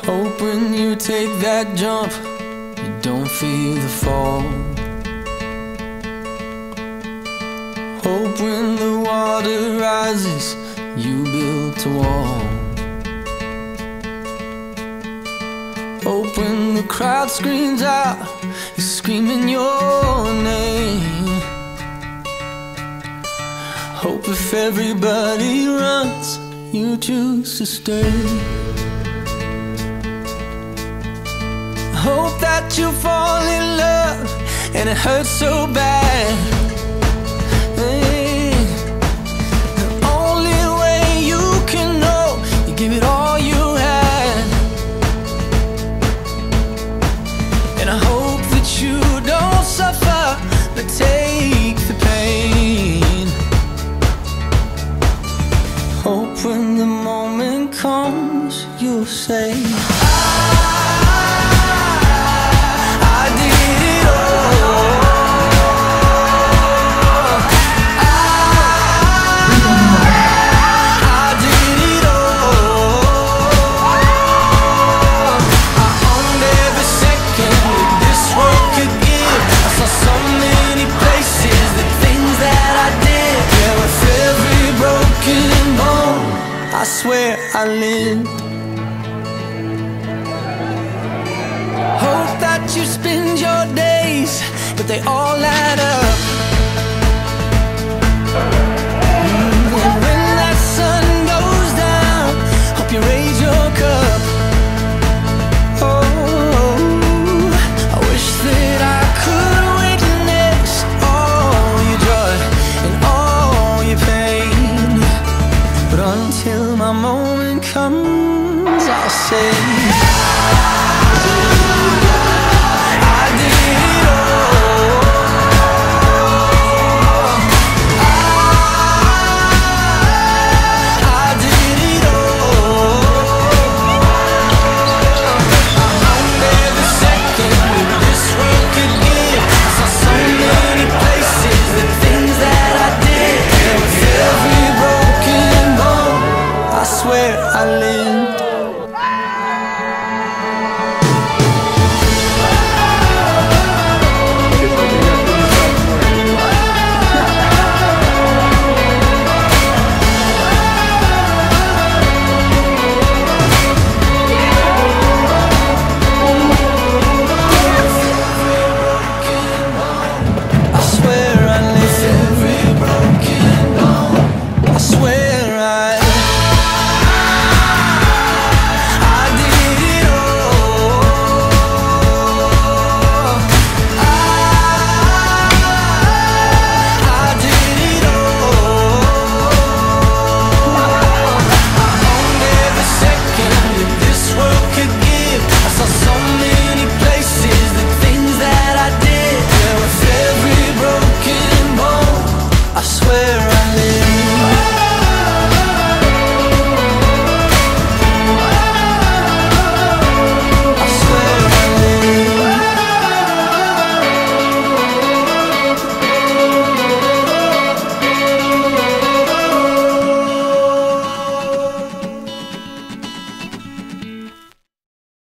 Hope when you take that jump, you don't feel the fall. Hope when the water rises, you built a wall. Hope when the crowd screams out, you're screaming your name. Hope if everybody runs, you choose to stay. Hope that you fall in love and it hurts so bad. Hey, the only way you can know, you give it all you had. And I hope that you don't suffer, but take the pain. Hope when the moment comes, you'll say, I swear I lived. Hope that you spend your days, but they all add up.